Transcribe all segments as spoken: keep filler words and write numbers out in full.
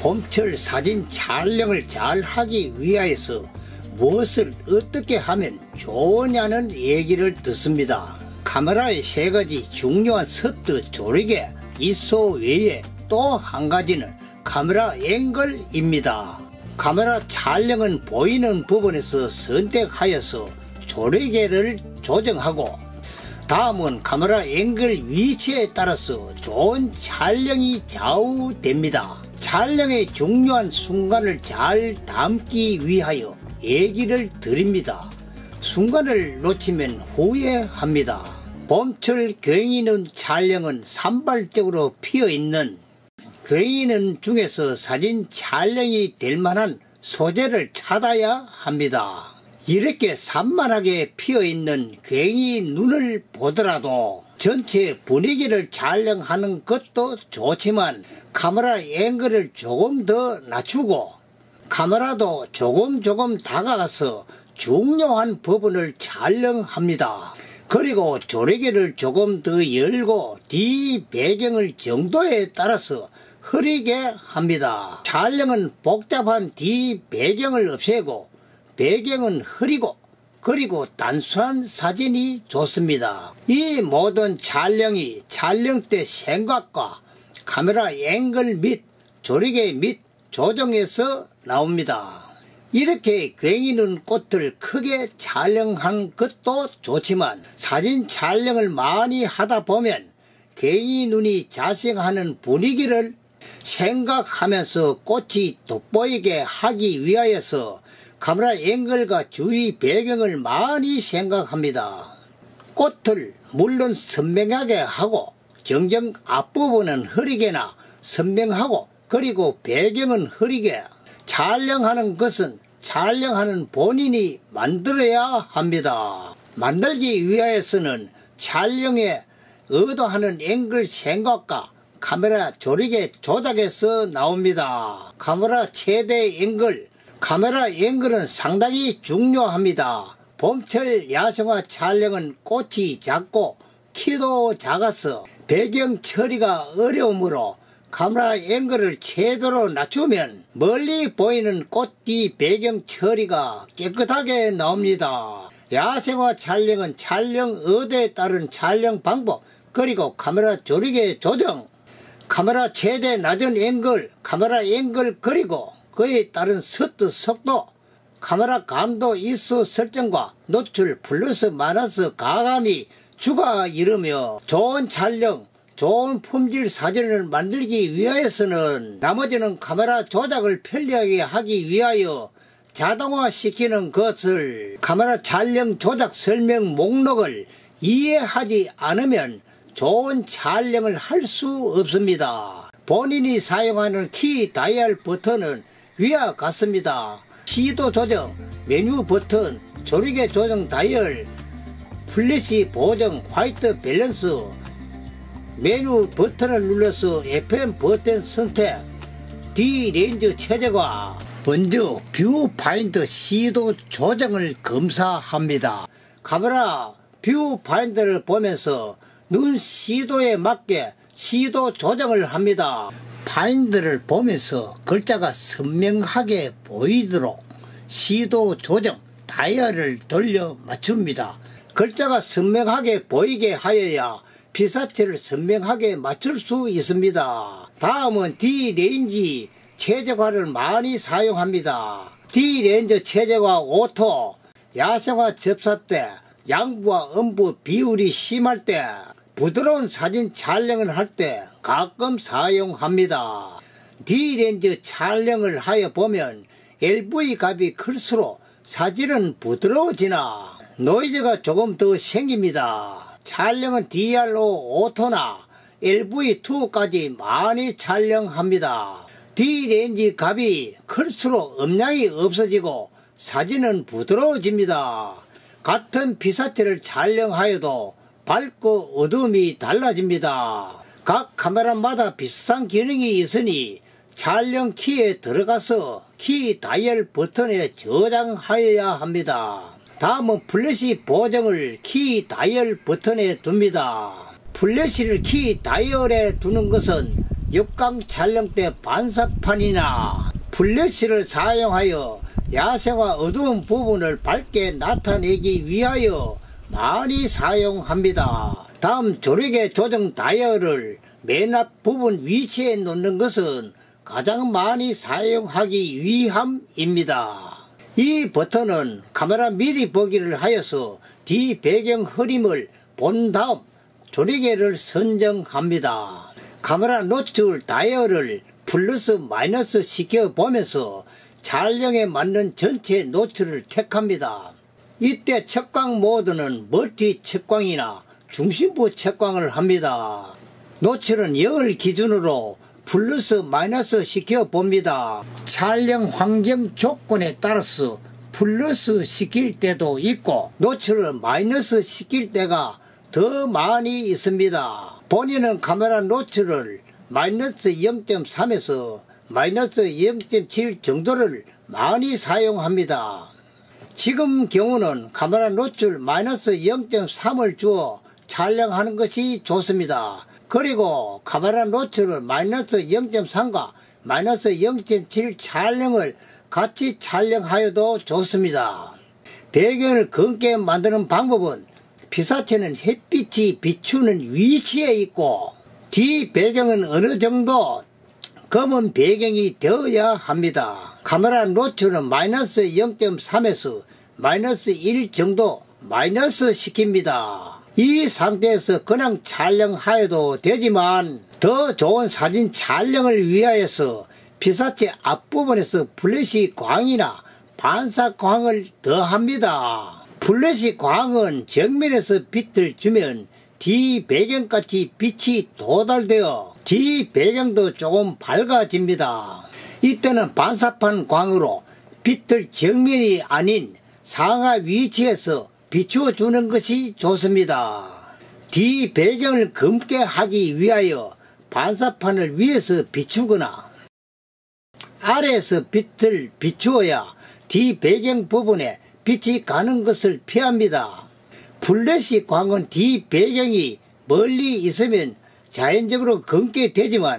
봄철 사진 촬영을 잘 하기 위하여서 무엇을 어떻게 하면 좋으냐는 얘기를 듣습니다. 카메라의 세 가지 중요한 셔터 조리개 이소 외에 또 한 가지는 카메라 앵글입니다. 카메라 촬영은 보이는 부분에서 선택하여서 조리개를 조정하고, 다음은 카메라 앵글 위치에 따라서 좋은 촬영이 좌우됩니다. 촬영의 중요한 순간을 잘 담기 위하여 얘기를 드립니다. 순간을 놓치면 후회합니다. 봄철 괭이눈 촬영은 산발적으로 피어있는 괭이눈 중에서 사진 촬영이 될 만한 소재를 찾아야 합니다. 이렇게 산만하게 피어있는 괭이눈을 보더라도 전체 분위기를 촬영하는 것도 좋지만 카메라 앵글을 조금 더 낮추고 카메라도 조금 조금 다가가서 중요한 부분을 촬영합니다. 그리고 조리개를 조금 더 열고 뒤 배경을 정도에 따라서 흐리게 합니다. 촬영은 복잡한 뒤 배경을 없애고 배경은 흐리고 그리고 단순한 사진이 좋습니다. 이 모든 촬영이 촬영 때 생각과 카메라 앵글 및 조리개 및 조정에서 나옵니다. 이렇게 괭이눈 꽃을 크게 촬영한 것도 좋지만 사진 촬영을 많이 하다 보면 괭이눈이 자생하는 분위기를 생각하면서 꽃이 돋보이게 하기 위하여서 카메라 앵글과 주위 배경을 많이 생각합니다. 꽃을 물론 선명하게 하고 정정 앞부분은 흐리게나 선명하고 그리고 배경은 흐리게 촬영하는 것은 촬영하는 본인이 만들어야 합니다. 만들기 위하여서는 촬영에 의도하는 앵글 생각과 카메라 조리개 조작에서 나옵니다. 카메라 최대 앵글, 카메라 앵글은 상당히 중요합니다. 봄철 야생화 촬영은 꽃이 작고 키도 작아서 배경 처리가 어려우므로 카메라 앵글을 최대로 낮추면 멀리 보이는 꽃 뒤 배경 처리가 깨끗하게 나옵니다. 야생화 촬영은 촬영 의도에 따른 촬영 방법, 그리고 카메라 조리개 조정, 카메라 최대 낮은 앵글, 카메라 앵글 그리고 그에 따른 셔터 속도, 카메라 감도 이소 설정과 노출 플러스 마이너스 가감이 주가 이르며 좋은 촬영, 좋은 품질 사진을 만들기 위하여서는 나머지는 카메라 조작을 편리하게 하기 위하여 자동화 시키는 것을 카메라 촬영 조작 설명 목록을 이해하지 않으면 좋은 촬영을 할 수 없습니다. 본인이 사용하는 키 다이얼 버튼은 위와 같습니다. 시도 조정, 메뉴 버튼, 조리개 조정 다이얼, 플래시 보정, 화이트 밸런스, 메뉴 버튼을 눌러서 에프엠 버튼 선택, D 레인지 최적화, 먼저 뷰 파인더 시도 조정을 검사합니다. 카메라 뷰 파인더를 보면서 눈 시도에 맞게 시도 조정을 합니다. 파인더를 보면서 글자가 선명하게 보이도록 시도 조정 다이얼을 돌려 맞춥니다. 글자가 선명하게 보이게 하여야 피사체를 선명하게 맞출 수 있습니다. 다음은 D 레인지 최적화를 많이 사용합니다. D 레인지 최적화 오토, 야생화 접사 때 양부와 음부 비율이 심할 때, 부드러운 사진 촬영을 할 때 가끔 사용합니다. D 렌즈 촬영을 하여 보면 엘브이 값이 클수록 사진은 부드러워지나 노이즈가 조금 더 생깁니다. 촬영은 디알오 오토나 엘브이 투까지 많이 촬영합니다. D 렌즈 값이 클수록 음량이 없어지고 사진은 부드러워집니다. 같은 피사체를 촬영하여도 밝고 어두움이 달라집니다. 각 카메라마다 비슷한 기능이 있으니 촬영 키에 들어가서 키 다이얼 버튼에 저장하여야 합니다. 다음은 플래시 보정을 키 다이얼 버튼에 둡니다. 플래시를 키 다이얼에 두는 것은 육강 촬영 때 반사판이나 플래시를 사용하여 야생화 어두운 부분을 밝게 나타내기 위하여 많이 사용합니다. 다음 조력의 조정 다이얼을 맨 앞 부분 위치에 놓는 것은 가장 많이 사용하기 위함입니다. 이 버튼은 카메라 미리 보기를 하여서 뒤 배경 흐림을 본 다음 조리개를 선정합니다. 카메라 노출 다이얼을 플러스 마이너스 시켜 보면서 촬영에 맞는 전체 노출을 택합니다. 이때 척광 모드는 멀티 척광이나 중심부 척광을 합니다. 노출은 영을 기준으로 플러스 마이너스 시켜 봅니다. 촬영 환경 조건에 따라서 플러스 시킬 때도 있고 노출을 마이너스 시킬 때가 더 많이 있습니다. 본인은 카메라 노출을 마이너스 영 점 삼에서 마이너스 영 점 칠 정도를 많이 사용합니다. 지금 경우는 카메라 노출 마이너스 영 점 삼을 주어 촬영하는 것이 좋습니다. 그리고 카메라 노출을 마이너스 영 점 삼과 마이너스 영 점 칠 촬영을 같이 촬영하여도 좋습니다. 배경을 검게 만드는 방법은 피사체는 햇빛이 비추는 위치에 있고 뒤 배경은 어느 정도 검은 배경이 되어야 합니다. 카메라 노출은 마이너스 영 점 삼에서 마이너스 일 정도 마이너스 시킵니다. 이 상태에서 그냥 촬영하여도 되지만 더 좋은 사진 촬영을 위하여서 피사체 앞부분에서 플래시 광이나 반사 광을 더합니다. 플래시 광은 정면에서 빛을 주면 뒤 배경같이 빛이 도달되어 뒤 배경도 조금 밝아집니다. 이때는 반사판 광으로 빛을 정면이 아닌 상하 위치에서 비추어주는 것이 좋습니다. 뒤 배경을 검게 하기 위하여 반사판을 위에서 비추거나 아래에서 빛을 비추어야 뒤 배경 부분에 빛이 가는 것을 피합니다. 플래시 광은 뒤 배경이 멀리 있으면 자연적으로 검게 되지만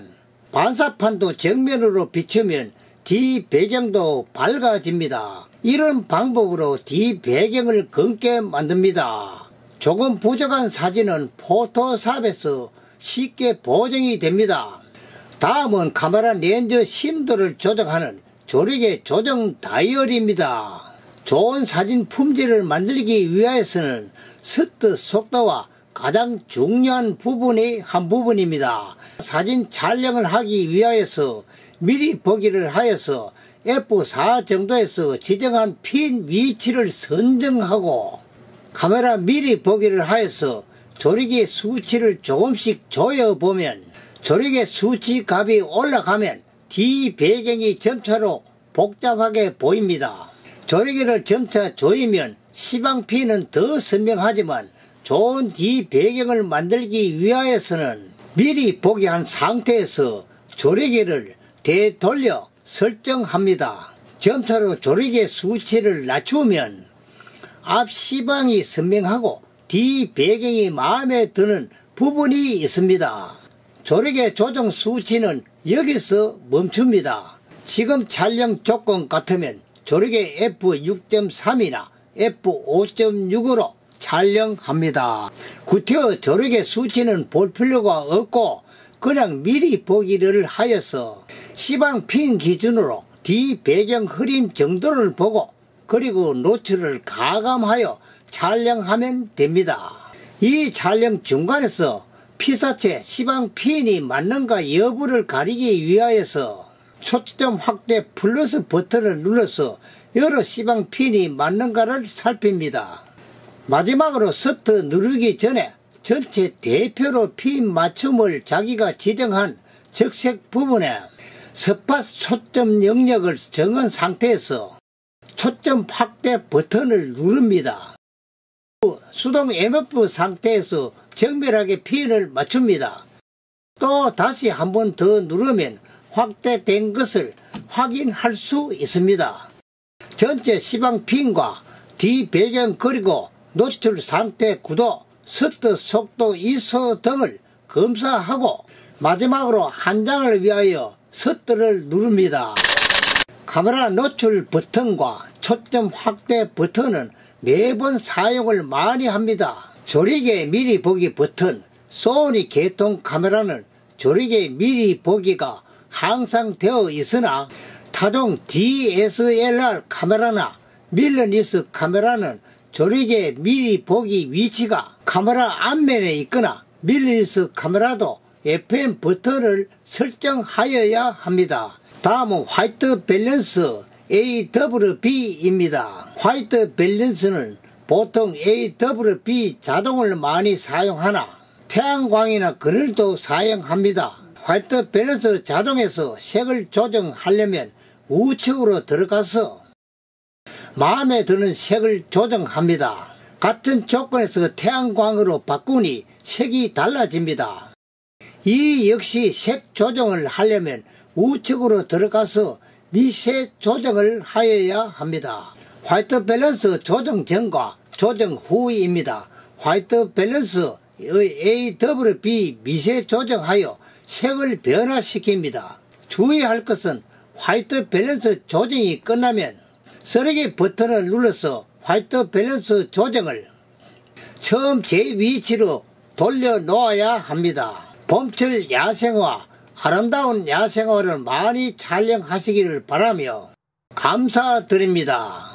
반사판도 정면으로 비추면 뒤 배경도 밝아집니다. 이런 방법으로 뒤 배경을 검게 만듭니다. 조금 부족한 사진은 포토샵에서 쉽게 보정이 됩니다. 다음은 카메라 렌즈 심도를 조정하는 조력의 조정 다이얼입니다. 좋은 사진 품질을 만들기 위해서는 셔터 속도와 가장 중요한 부분이 한 부분입니다. 사진 촬영을 하기 위하여서 미리 보기를 하여서 에프 사 정도에서 지정한 핀 위치를 선정하고 카메라 미리 보기를 하여서 조력의 수치를 조금씩 조여보면 조력의 수치 값이 올라가면 뒤 배경이 점차로 복잡하게 보입니다. 조력을 점차 조이면 시방핀은 더 선명하지만 좋은 뒤 배경을 만들기 위하여서는 미리 보기 한 상태에서 조력을 되돌려 설정합니다. 점차로 조력의 수치를 낮추면 앞 시방이 선명하고 뒤 배경이 마음에 드는 부분이 있습니다. 조력의 조정 수치는 여기서 멈춥니다. 지금 촬영 조건 같으면 조력의 에프 육 점 삼이나 에프 오 점 육으로 촬영합니다. 구태여 조력의 수치는 볼 필요가 없고 그냥 미리 보기를 하여서 시방 핀 기준으로 뒤 배경 흐림 정도를 보고 그리고 노출을 가감하여 촬영하면 됩니다. 이 촬영 중간에서 피사체 시방 핀이 맞는가 여부를 가리기 위하여서 초점 확대 플러스 버튼을 눌러서 여러 시방 핀이 맞는가를 살핍니다. 마지막으로 셔터 누르기 전에 전체 대표로 핀 맞춤을 자기가 지정한 적색 부분에 스팟 초점 영역을 정한 상태에서 초점 확대 버튼을 누릅니다. 수동 엠에프 상태에서 정밀하게 핀을 맞춥니다. 또 다시 한 번 더 누르면 확대된 것을 확인할 수 있습니다. 전체 시방 핀과 뒤 배경 그리고 노출 상태 구도, 셔터 속도, 이소 등을 검사하고 마지막으로 한 장을 위하여 셔터를 누릅니다. 카메라 노출 버튼과 초점 확대 버튼은 매번 사용을 많이 합니다. 조리개 미리 보기 버튼, 소니 계통 카메라는 조리개 미리 보기가 항상 되어 있으나 타종 디에스엘알 카메라나 밀러리스 카메라는 조리개 미리 보기 위치가 카메라 앞면에 있거나 밀러리스 카메라도 에프엠 버튼을 설정하여야 합니다. 다음은 화이트 밸런스 에이더블유비입니다. 화이트 밸런스는 보통 에이더블유비 자동을 많이 사용하나 태양광이나 그늘도 사용합니다. 화이트 밸런스 자동에서 색을 조정하려면 우측으로 들어가서 마음에 드는 색을 조정합니다. 같은 조건에서 태양광으로 바꾸니 색이 달라집니다. 이 역시 색 조정을 하려면 우측으로 들어가서 미색 조정을 하여야 합니다. 화이트 밸런스 조정 전과 조정 후입니다. 화이트 밸런스의 에이더블유비 미색 조정하여 색을 변화시킵니다. 주의할 것은 화이트 밸런스 조정이 끝나면 쓰레기 버튼을 눌러서 화이트 밸런스 조정을 처음 제 위치로 돌려 놓아야 합니다. 봄철 야생화, 아름다운 야생화를 많이 촬영하시기를 바라며 감사드립니다.